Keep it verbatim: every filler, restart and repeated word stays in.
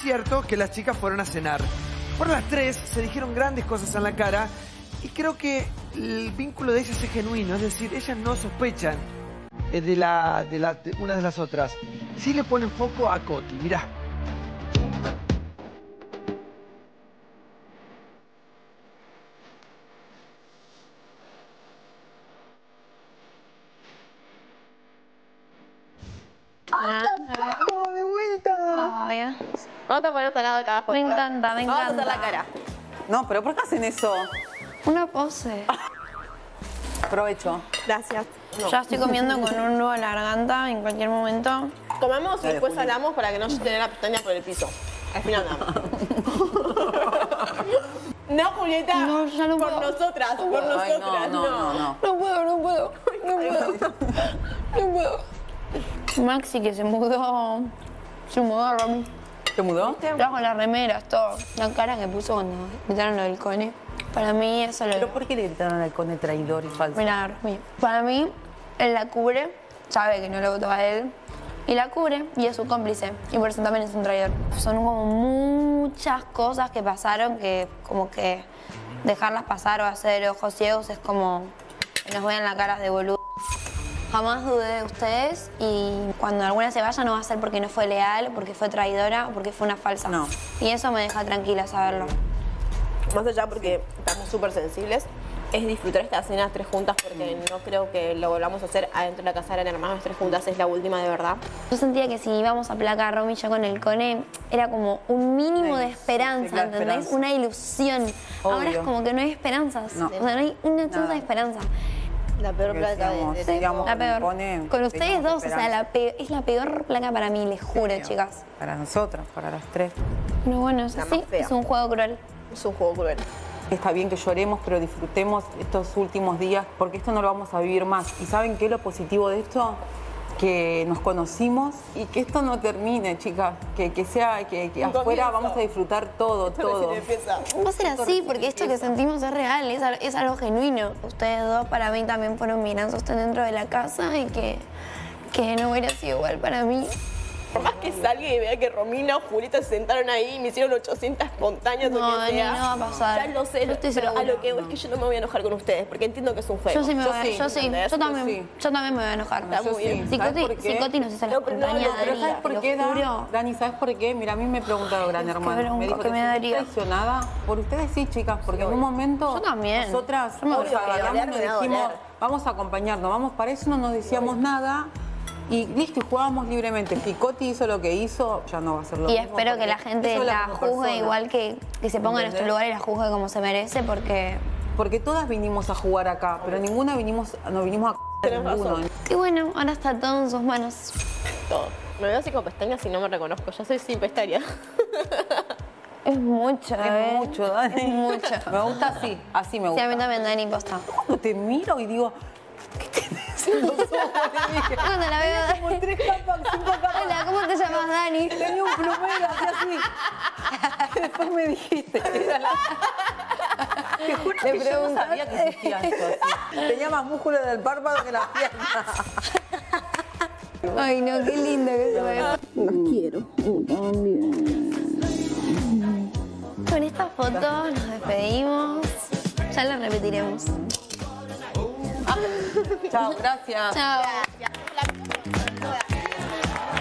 cierto que las chicas fueron a cenar. Por las tres se dijeron grandes cosas en la cara y creo que el vínculo de ellas es genuino, es decir, ellas no sospechan de, la, de, la, de una de las otras. Sí le ponen foco a Coti, mirá. Ah, ¡Oh, de vuelta! Ay, vamos a poner otro lado de cada foto. Me encanta, me encanta. Vamos a hacer la cara. No, pero ¿por qué hacen eso? Una pose. Provecho. Gracias. No. Ya estoy comiendo con un nudo en la garganta en cualquier momento. Comemos y después hablamos para que no se te dé la pestaña por el piso. Al final nada. No, Julieta. No, ya no por puedo. nosotras, por Ay, nosotras. no, no, no, no. No puedo, no puedo. No puedo. No puedo. Maxi que se mudó. Se mudó a Romy. ¿Te mudó? Trajo las remeras, todo. La cara que puso cuando gritaron lo del cone. Para mí eso lo... ¿Pero por qué le gritaron al cone traidor y falso? Mira, Romy. Para mí, él la cubre, sabe que no le votó a él, y la cubre y es su cómplice. Y por eso también es un traidor. Son como muchas cosas que pasaron que como que dejarlas pasar o hacer ojos ciegos es como que nos vean la cara de boludo. Jamás dudé de ustedes y cuando alguna se vaya no va a ser porque no fue leal, porque fue traidora o porque fue una falsa. No. Y eso me deja tranquila saberlo. Más allá porque estamos súper sensibles, es disfrutar estas cenas tres juntas porque no creo que lo volvamos a hacer adentro de la casa de hermanos tres juntas, es la última de verdad. Yo sentía que si íbamos a placar a Romy y yo con el cone, era como un mínimo de esperanza, sí, la ¿entendés? esperanza. Una ilusión. Obvio. Ahora es como que no hay esperanzas. No. O sea, no hay una chance Nada. de esperanza. La peor Porque placa de, decíamos, de, sí, digamos, La peor. Cone, Con ustedes teníamos dos, o sea, esperanza. la pe- es la peor placa para mí, les juro, chicas. Para nosotras, para las tres. Pero bueno, es La así, más fea. es un juego cruel. Es un juego cruel. Está bien que lloremos, pero disfrutemos estos últimos días porque esto no lo vamos a vivir más. ¿Y saben qué es lo positivo de esto? Que nos conocimos y que esto no termine, chicas. Que, que sea, que, que Un afuera comienzo. vamos a disfrutar todo, todo. Recién empieza. Va a ser así, porque esto que sentimos es real, es, al- es algo genuino. Ustedes dos para mí también fueron mi gran sostén dentro de la casa y que, que no hubiera sido igual para mí. Por más que salga y vea que Romina o Julieta se sentaron ahí y me hicieron ochocientas montañas No, o que Dani, sea. no va a pasar. Ya lo sé, Yo estoy pero a segura. lo que voy es que yo no me voy a enojar con ustedes porque entiendo que es un juego. Yo sí me voy a, sí, yo sí, ¿entendés? yo también, sí. yo también me voy a enojar. Está muy bien. Si ¿Sabes Coti, por qué? si Coti nos hizo la No, pero no, compañía, no, Pero Dani, ¿sabes por te qué, lo Dan? juro. Dani? ¿Sabes por qué? Mira, a mí me preguntaron Gran Hermano. bronca Me dijo, que ¿te me sentís daría. traicionada? Por ustedes sí, chicas, porque en un momento Yo también. nosotras Yo me nos voy a agarramos doler, y nos me va a dijimos, doler. vamos a acompañarnos, vamos para eso, no nos decíamos nada. Y listo, y jugábamos libremente. Si Coti hizo lo que hizo, ya no va a ser lo Y mismo. espero que porque la gente hizo la como juzgue persona. igual que, que se ponga en nuestro ¿Entendés? lugar y la juzgue como se merece, porque... Porque todas vinimos a jugar acá, pero ninguna vinimos, no vinimos a Tenés c*** ninguno. razón. Y bueno, ahora está todo en sus manos. Todo. Me veo así con pestañas y no me reconozco. Ya soy sin pestañas. Es mucho, ¿eh? Es mucho, Dani. Es mucho. Me gusta así, así me Sí, gusta. a mí también, Dani, posta. Cuando te miro y digo, ¿qué tenés en los ojos? Le dije, Cuando la veo... como tres capas, cinco capas. Hola, ¿cómo te llamas, Dani? Tenía un plumero así, así. Después me dijiste. Era la... Te juro Le que yo no preguntaste. sabía que existía esto así. Tenía más músculo del párpado que la pierna. Ay, no, qué lindo que se ve. Los quiero. Con esta foto nos despedimos. Ya la repetiremos. Chao, gracias. Chao.